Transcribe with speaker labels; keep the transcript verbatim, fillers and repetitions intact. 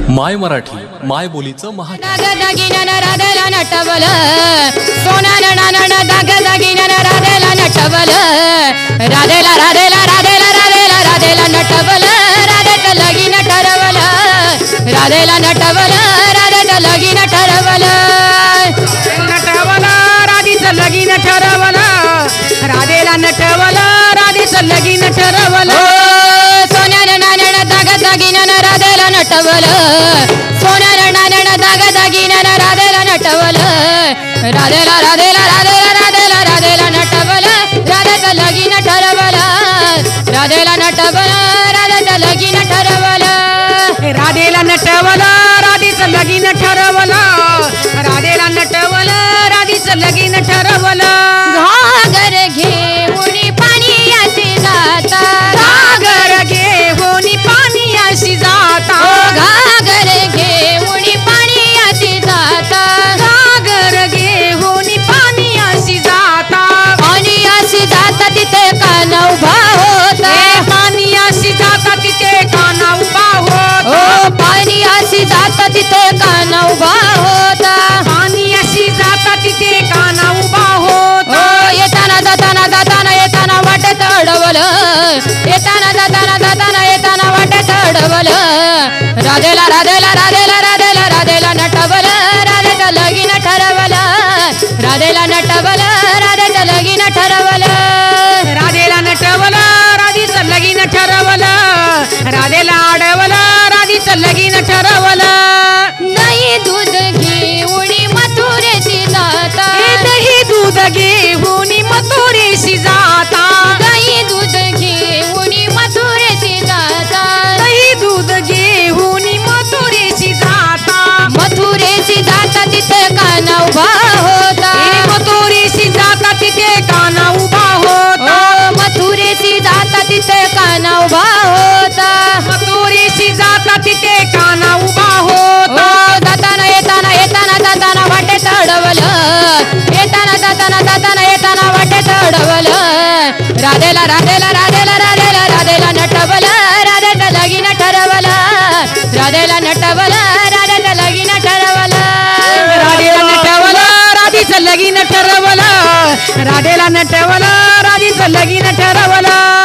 Speaker 1: माय मराठी माय बोलीचं महा
Speaker 2: राधेला नटवल सोना नणा दाग दागिना राधेला नटवल राधेला राधेला राधेला राधेला राधेला नटवल राधेचं लगीन ठरवल राधेला नटवल राधेचं लगीन ठरवल
Speaker 3: नटवल राधेचं लगीन ठरवल राधेला नटवल राधेचं लगीन ठरवल
Speaker 2: सोन्या नाण्या दाग दागिना राधेला नटवल सोन्या नाण्या दाग दागिना राधेला नटवल राधेला राधेला राधेला राधेला राधेला नटवल राधेचं लगीन ठरवल राधेला नटवल राधेचं लगीन ठरवल
Speaker 3: राधेला नटवल राधेचं लगीन ठरवल राधेला नटवल राधेचं लगीन ठरवल
Speaker 2: घागर घेऊन पाणी अशी जाता
Speaker 3: घागर घेऊन पाणी अशी जाता
Speaker 2: घागर घेऊन पाणी अशी जाता
Speaker 3: घागर घेऊन पाणी अशी जाता
Speaker 2: पाणी अशी जाता तिथे कान उभा होता
Speaker 3: पाणी अशी जाता तिथे काना उभा होता
Speaker 2: ओ पाणी अशी जाता तिथे कान उभा होता
Speaker 3: पाणी अशी जाता तिथे काना उभा होता
Speaker 2: ओ येताना जाताना जाताना येताना वाटत अडवलं येताना जाताना जाताना येताना वाटत अडवलं राधेला राधेला राधेला राधेला राधेला नटवल राधेचं लगीन ठरवल राधेला नटवल राधेचं लगीन ठरवल
Speaker 3: राधेला नटवल राधेचं लगीन ठरवल राधेला अडवल राधेचं लगीन ठरवल
Speaker 2: दही दूध घेऊन मथुरेशी जाता
Speaker 3: दही दूध घेऊन मथुरेशी जाता
Speaker 2: दही दूध घेऊन मथुरेशी जाता
Speaker 3: दही दूध घेऊन मथुरेशी जाता
Speaker 2: मथुरेशी जाता तिथे काना उभा होता
Speaker 3: मथुरेशी जाता तिथे काना उभा होता
Speaker 2: ओ मथुरेशी जाता तिथे काना उभा होता
Speaker 3: मथुरेशी जाता तिथे काना उभा
Speaker 2: ओ
Speaker 3: होता
Speaker 2: जाताना येताना येताना जाताना वाटेत अडवलं येताना जाताना जाताना येताना वाटेत अडवलं राधेला राधेला राधेला राधेला राधेला नटवल राधेचं लगीन ठरवल राधेला नटवल राधेचं लगीन ठरवल
Speaker 3: राधेला नटवल राधेचं लगीन ठरवल राधेला नटवल राधेचं लगीन ठरवल